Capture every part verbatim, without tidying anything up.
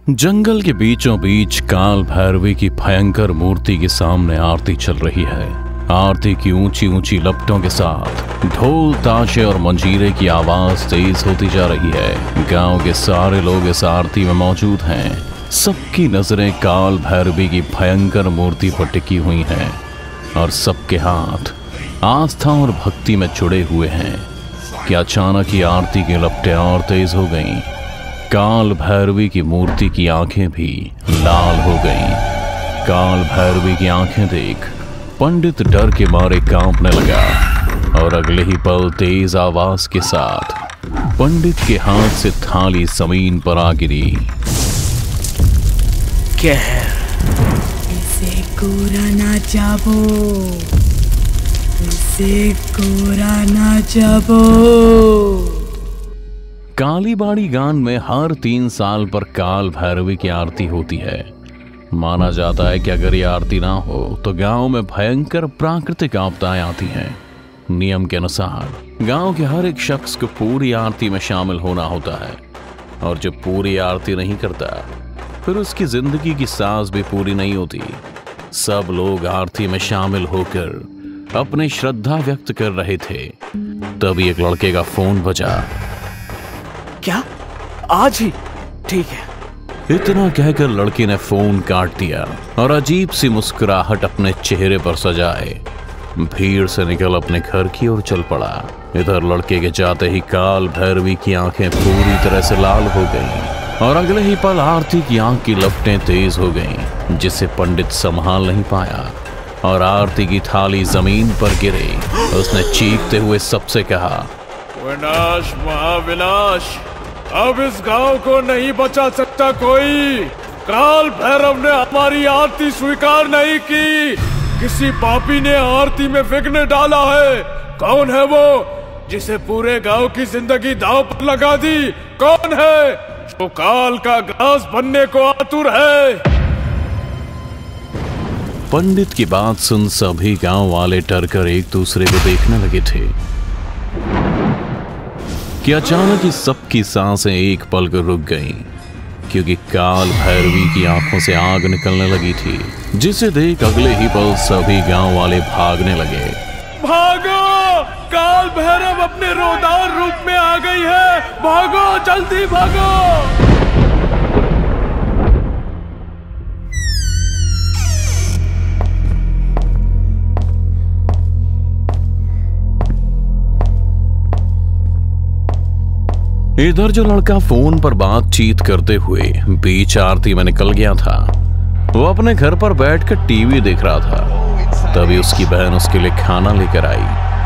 जंगल के बीचों बीच काल भैरवी की भयंकर मूर्ति के सामने आरती चल रही है। आरती की ऊंची ऊंची लपटों के साथ ढोल ताशे और मंजीरे की आवाज तेज होती जा रही है। गांव के सारे लोग इस आरती में मौजूद हैं। सबकी नजरें काल भैरवी की भयंकर मूर्ति पर टिकी हुई हैं और सबके हाथ आस्था और भक्ति में जुड़े हुए हैं कि अचानक ही आरती की लपटें और तेज हो गईं। काल भैरवी की मूर्ति की आंखें भी लाल हो गईं। काल भैरवी की आंखें देख पंडित डर के मारे कांपने लगा और अगले ही पल तेज आवाज के साथ पंडित के हाथ से थाली जमीन पर आ गिरी। इसे कोरा ना चाबो, इसे कोरा ना चाबो। कालीबाड़ी गान में हर तीन साल पर काल भैरवी की आरती होती है। माना जाता है कि अगर ये आरती ना हो तो गांव में भयंकर प्राकृतिक आपदाएं आती हैं। नियम के अनुसार गांव के हर एक शख्स को पूरी आरती में शामिल होना होता है और जो पूरी आरती नहीं करता फिर उसकी जिंदगी की सांस भी पूरी नहीं होती। सब लोग आरती में शामिल होकर अपनी श्रद्धा व्यक्त कर रहे थे। तभी एक लड़के का फोन बजा। क्या आज ही? ठीक है। इतना कहकर लड़के ने फोन काट दिया और अजीब सी मुस्कुराहट अपने चेहरे पर सजाए भीड़ से निकल अपने घर की ओर चल पड़ा। इधर लड़के के जाते ही काल भैरवी की आंखें पूरी तरह से लाल हो गईं और अगले ही पल आरती की आंख की लपटें तेज हो गईं, जिसे पंडित संभाल नहीं पाया और आरती की थाली जमीन पर गिरी। उसने चीखते हुए सबसे कहा, विनाश महाविनाश, अब इस गांव को नहीं बचा सकता कोई। काल भैरव ने हमारी आरती स्वीकार नहीं की। किसी पापी ने आरती में विघ्न डाला है। कौन है वो जिसे पूरे गांव की जिंदगी दांव पर लगा दी? कौन है जो काल का घास बनने को आतुर है? पंडित की बात सुन सभी गांव वाले डरकर एक दूसरे को देखने लगे थे कि अचानक ही सबकी सांसें एक पल को रुक गईं, क्योंकि काल भैरवी की आंखों से आग निकलने लगी थी, जिसे देख अगले ही पल सभी गांव वाले भागने लगे। भागो! काल भैरव अपने रोदार रूप में आ गई है। भागो, जल्दी भागो! इधर जो लड़का फोन पर बातचीत करते हुए बीच आरती में निकल गया था, वो अपने घर पर बैठकर टीवी देख रहा था। तभी उसकी बहन उसके लिए खाना लेकर आई।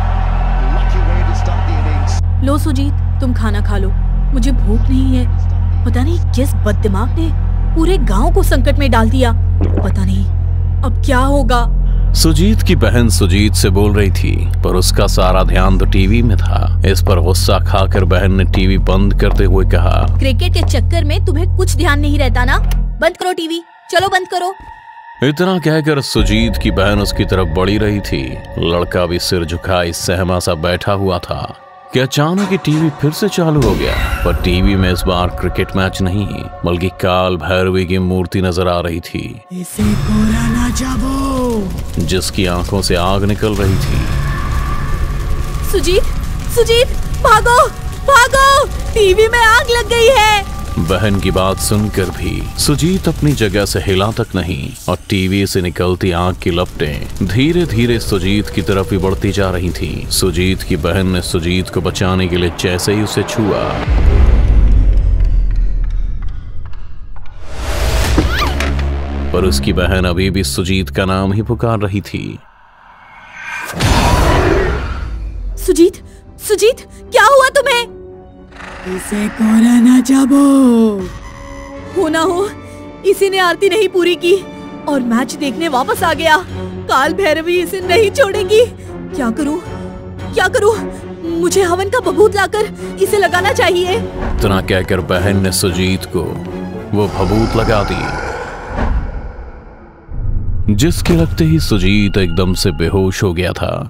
लो सुजीत, तुम खाना खा लो, मुझे भूख नहीं है। पता नहीं किस बददिमाग ने पूरे गांव को संकट में डाल दिया। पता नहीं अब क्या होगा। सुजीत की बहन सुजीत से बोल रही थी, पर उसका सारा ध्यान तो टीवी में था। इस पर गुस्सा खाकर बहन ने टीवी बंद करते हुए कहा, क्रिकेट के चक्कर में तुम्हें कुछ ध्यान नहीं रहता ना? बंद करो टीवी, चलो बंद करो। इतना कहकर सुजीत की बहन उसकी तरफ बढ़ी रही थी। लड़का भी सिर झुकाए सहमा सा बैठा हुआ था कि अचानक ही टीवी फिर से चालू हो गया। पर टीवी में इस बार क्रिकेट मैच नहीं बल्कि काल भैरवी की मूर्ति नजर आ रही थी, इसे कोरा ना चाबो, जिसकी आंखों से आग निकल रही थी। सुजीत, सुजीत, भागो, भागो, टीवी में आग लग गई है। बहन की बात सुनकर भी सुजीत अपनी जगह से हिला तक नहीं और टीवी से निकलती आग की लपटें धीरे धीरे सुजीत की तरफ ही बढ़ती जा रही थी। सुजीत की बहन ने सुजीत को बचाने के लिए जैसे ही उसे छुआ, पर उसकी बहन अभी भी सुजीत का नाम ही पुकार रही थी। सुजीत, सुजीत, क्या हुआ तुम्हें? इसे कोरा ना चाबो। हो ना हो इसी ने आरती नहीं पूरी की और मैच देखने वापस आ गया। काल भैरवी इसे नहीं छोड़ेगी। क्या करूं, क्या करूं? मुझे हवन का भभूत लाकर इसे लगाना चाहिए। इतना कहकर बहन ने सुजीत को वो भभूत लगा दी, जिसके लगते ही सुजीत एकदम से बेहोश हो गया था।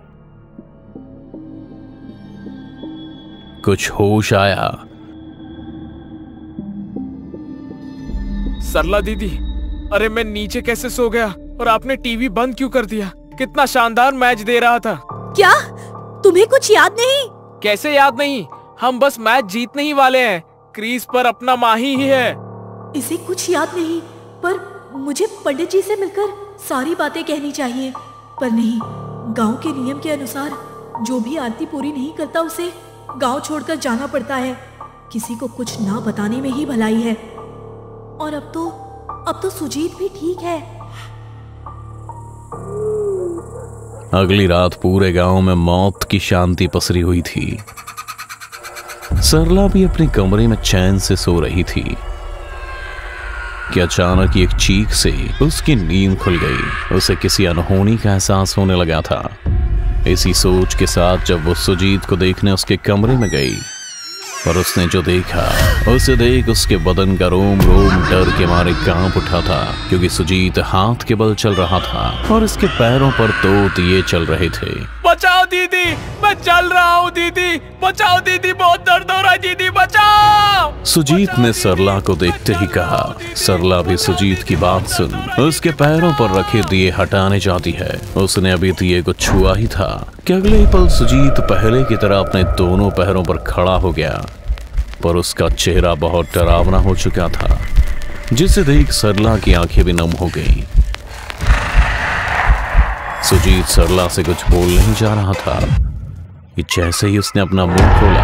कुछ होश आया सरला दीदी, अरे मैं नीचे कैसे सो गया और आपने टीवी बंद क्यों कर दिया? कितना शानदार मैच दे रहा था। क्या तुम्हें कुछ याद नहीं? कैसे याद नहीं, हम बस मैच जीतने ही वाले हैं। क्रीज पर अपना माही ही है। इसे कुछ याद नहीं, पर मुझे पंडित जी से मिलकर सारी बातें कहनी चाहिए। पर नहीं, गांव के नियम के अनुसार जो भी आरती पूरी नहीं करता उसे गांव छोड़कर जाना पड़ता है। किसी को कुछ ना बताने में ही भलाई है। और अब तो अब तो सुजीत भी ठीक है। अगली रात पूरे गांव में मौत की शांति पसरी हुई थी। सरला भी अपने कमरे में चैन से सो रही थी कि अचानक एक चीख से उसकी नींद खुल गई। उसे किसी अनहोनी का एहसास होने लगा था। इसी सोच के साथ जब वो सुजीत को देखने उसके कमरे में गई, पर उसने जो देखा उसे देख उसके बदन का रोम रोम डर के मारे कांप उठा था, क्योंकि सुजीत हाथ के बल चल रहा था और उसके पैरों पर तो दिए चल रहे थे। बचाओ दीदी, मैं चल रहा हूँ दीदी, बचाओ दीदी, बहुत दर्द हो रहा है दीदी, बचाओ। सुजीत ने सरला को देखते ही कहा। सरला भी सुजीत की बात सुन उसके पैरों पर रखे दिए हटाने जाती है। उसने अभी दिए को छुआ ही था कि अगले ही पल सुजीत पहले की तरह अपने दोनों पैरों पर खड़ा हो गया, पर उसका चेहरा बहुत डरावना हो चुका था, जिसे देख सरला की आंखें भी नम हो गईं। सुजीत सरला से कुछ बोल नहीं जा रहा था कि जैसे ही उसने अपना मुंह खोला,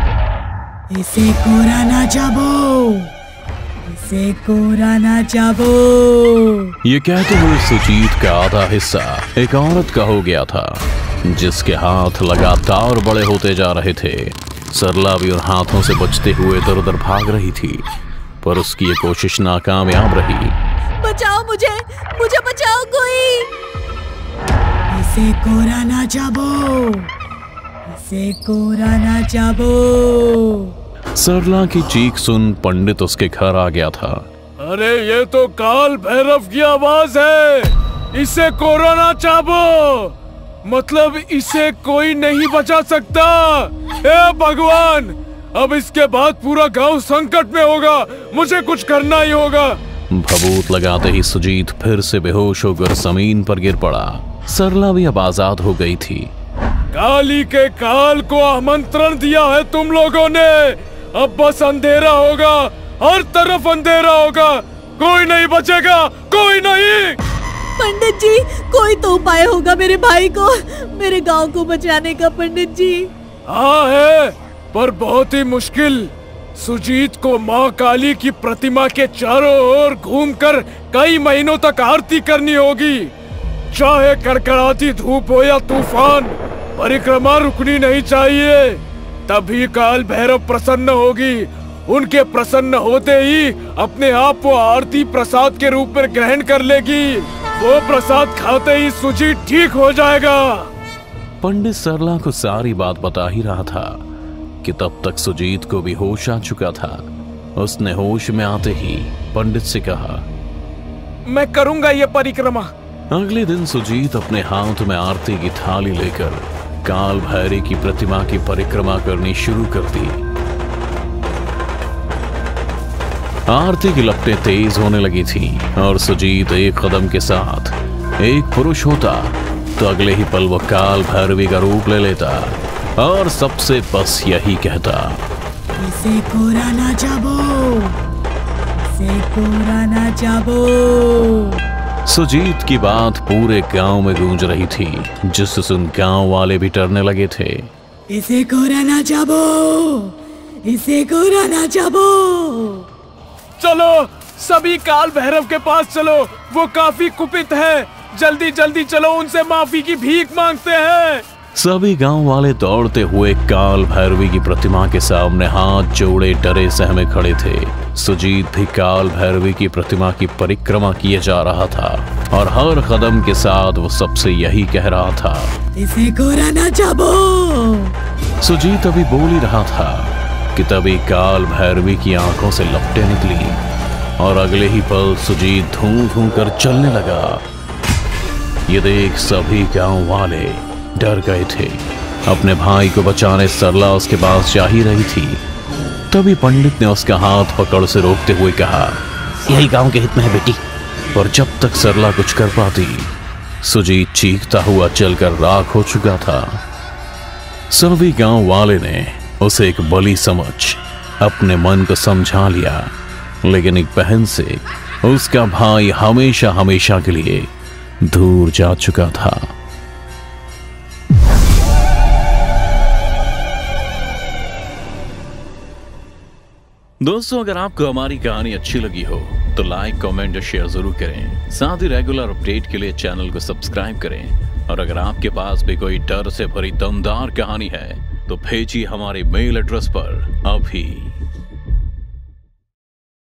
इसे कोरा ना जाबो, इसे कोरा ना जाबो। ये कहते हुए सुजीत का आधा हिस्सा एक औरत का हो गया था, जिसके हाथ लगातार बड़े होते जा रहे थे। सरला भी उन हाथों से बचते हुए इधर उधर भाग रही थी, पर उसकी ये कोशिश नाकामयाब रही। बचाओ मुझे, मुझे बचाओ कोई। इसे कोरा ना जाबो, इसे कोरा ना जाबो। सरला की चीख सुन पंडित उसके घर आ गया था। अरे ये तो काल भैरव की आवाज है। इसे कोरोना चाबो, मतलब इसे कोई नहीं बचा सकता। ए भगवान, अब इसके बाद पूरा गांव संकट में होगा। मुझे कुछ करना ही होगा। भभूत लगाते ही सुजीत फिर से बेहोश होकर जमीन पर गिर पड़ा। सरला भी अब आजाद हो गई थी। काली के काल को आमंत्रण दिया है तुम लोगों ने। अब बस अंधेरा होगा, हर तरफ अंधेरा होगा, कोई नहीं बचेगा, कोई नहीं। पंडित जी, कोई तो उपाय होगा मेरे भाई को, मेरे गांव को बचाने का। पंडित जी। हाँ है, पर बहुत ही मुश्किल। सुजीत को माँ काली की प्रतिमा के चारों ओर घूमकर कई महीनों तक आरती करनी होगी। चाहे कड़कड़ाती धूप हो या तूफान, परिक्रमा रुकनी नहीं चाहिए। तभी काल भैरव प्रसन्न होगी। उनके प्रसन्न होते ही अपने आप वो आरती प्रसाद के रूप में ग्रहण कर लेगी। वो प्रसाद खाते ही सुजीत ठीक हो जाएगा। पंडित सरला को सारी बात बता ही रहा था कि तब तक सुजीत को भी होश आ चुका था। उसने होश में आते ही पंडित से कहा, मैं करूंगा ये परिक्रमा। अगले दिन सुजीत अपने हाथ में आरती की थाली लेकर काल भैरव की प्रतिमा की परिक्रमा करनी शुरू कर दी। आरती की लपटें तेज होने लगी थी और सुजीत एक कदम के साथ एक पुरुष होता तो अगले ही पल वो काल भैरवी का रूप ले लेता और सबसे बस यही कहता, इसे कोरा ना जाबो, इसे कोरा ना जाबो। सुजीत की बात पूरे गांव में गूंज रही थी, जिससे सुन गांव वाले भी डरने लगे थे। इसे कोरा ना जाबो, इसे कोरा ना जाबो। चलो सभी काल भैरव के पास चलो, वो काफी कुपित है। जल्दी जल्दी चलो, उनसे माफी की भीख मांगते हैं। सभी गांव वाले दौड़ते हुए काल भैरवी की प्रतिमा के सामने हाथ जोड़े डरे सहमे खड़े थे। सुजीत भी काल भैरवी की प्रतिमा की परिक्रमा किए जा रहा था और हर कदम के साथ वो सबसे यही कह रहा था, इसे कोरा ना जाबो। सुजीत अभी बोल ही रहा था कि तभी काल भैरवी की आंखों से लपटें निकली और अगले ही पल सुजीत धूं धूं कर चलने लगा। ये देख सभी गांव वाले डर गए थे। अपने भाई को बचाने सरला उसके पास जा ही रही थी, तभी पंडित ने उसका हाथ पकड़ से रोकते हुए कहा, यही गांव के हित में है बेटी। और जब तक सरला कुछ कर पाती, सुजीत चीखता हुआ चलकर राख हो चुका था। सभी गांव वाले ने उसे एक बलि समझ अपने मन को समझा लिया, लेकिन एक बहन से उसका भाई हमेशा हमेशा के लिए दूर जा चुका था। दोस्तों, अगर आपको हमारी कहानी अच्छी लगी हो तो लाइक, कमेंट और शेयर जरूर करें। साथ ही रेगुलर अपडेट के लिए चैनल को सब्सक्राइब करें। और अगर आपके पास भी कोई डर से भरी दमदार कहानी है तो भेजिए हमारे मेल एड्रेस पर अभी।